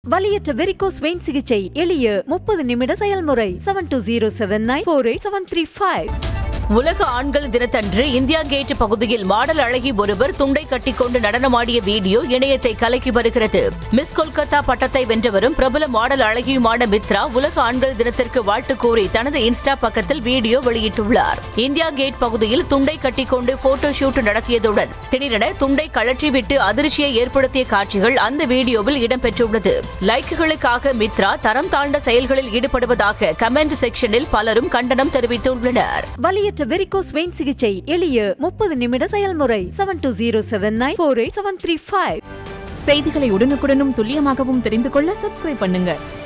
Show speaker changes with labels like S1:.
S1: வலியற்ற varicose vein சிகிச்சை எளிய 30 நிமிட செயல்முறை 7209487335.
S2: உலக ஆண்கள் தினத்தன்று இந்தியா கேட் பகுதியில் மாடல் அழகி ஒருவர் துண்டை கட்டிக்கொண்டு நடனமாடிய வீடியோ இணையத்தை கலக்கி வருகிறது. மிஸ் கொல்கத்தா பட்டத்தை வென்றவரும் பிரபல மாடல் அழகியுமான மித்ரா உலக ஆண்கள் தினத்திற்கு வாழ்த்து கூறி தனது இன்ஸ்டா பக்கத்தில் வீடியோ வெளியிட்டுள்ளார். இந்தியா கேட் பகுதியில் துண்டை கட்டிக்கொண்டு போட்டோ ஷூட் நடத்தியதுடன் திடீரென துண்டை கழற்றிவிட்டு அதிர்ச்சியை ஏற்படுத்திய காட்சிகள் அந்த வீடியோவில் இடம்பெற்றுள்ளது. லைக்குகளுக்காக மித்ரா தரம் தாழ்ந்த செயல்களில் ஈடுபடுவதாக கமெண்ட் செக்ஷனில் பலரும் கண்டனம் தெரிவித்துள்ளனர்.
S1: வெரிகோஸ் வெயின் சிகிச்சை எளிய 30 நிமிட செயல்முறை 7209487335.
S3: செய்திகளை உடனுக்குடனும் துல்லியமாகவும் தெரிந்து கொள்ள சப்ஸ்கிரைப் பண்ணுங்க.